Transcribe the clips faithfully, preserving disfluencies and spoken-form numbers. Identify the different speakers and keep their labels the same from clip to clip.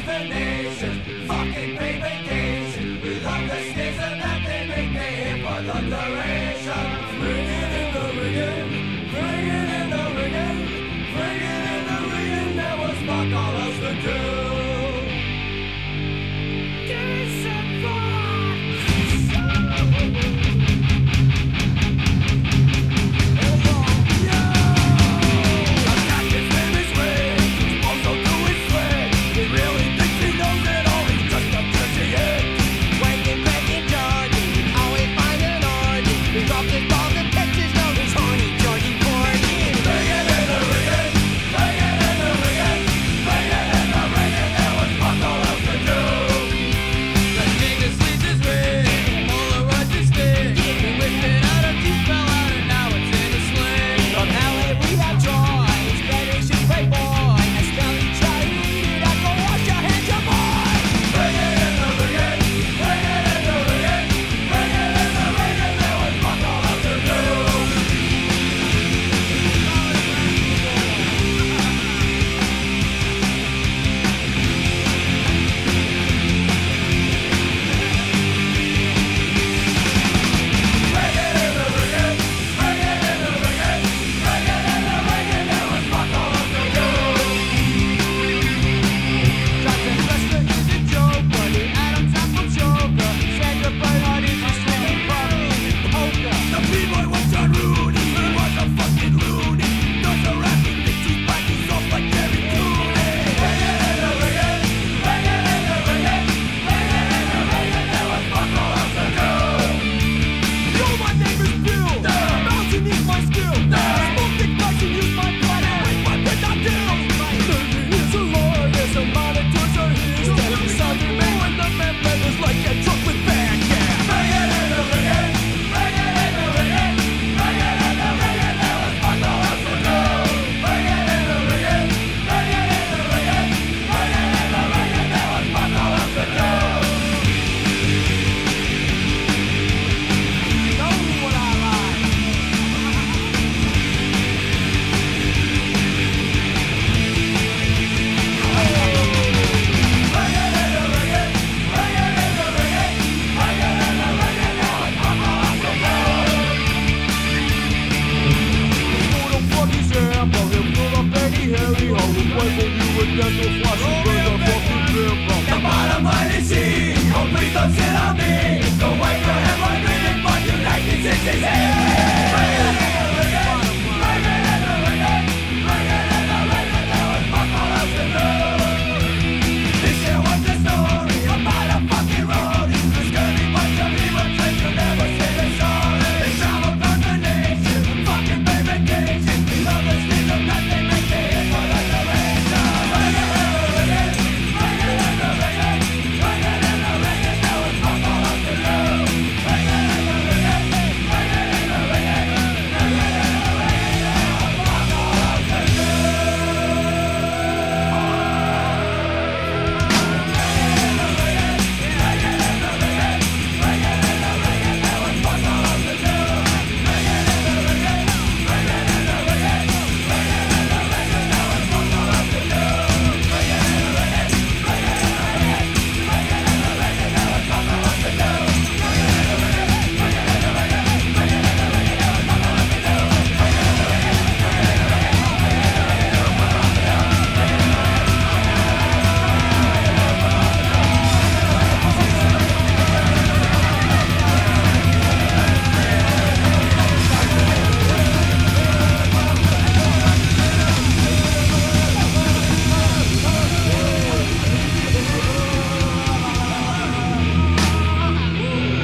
Speaker 1: destinations, fucking pay vacation. We love the schism that they make me hit for the duration. Ringing in the ringing, ringing in the ringing, ringing in the ringing. There was fuck all else to do. Give me some the bottom line is he. Oh, please don't sit on me. Don't wait for him like reading for you nineteen sixty-six.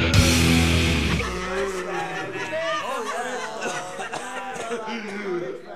Speaker 2: Good.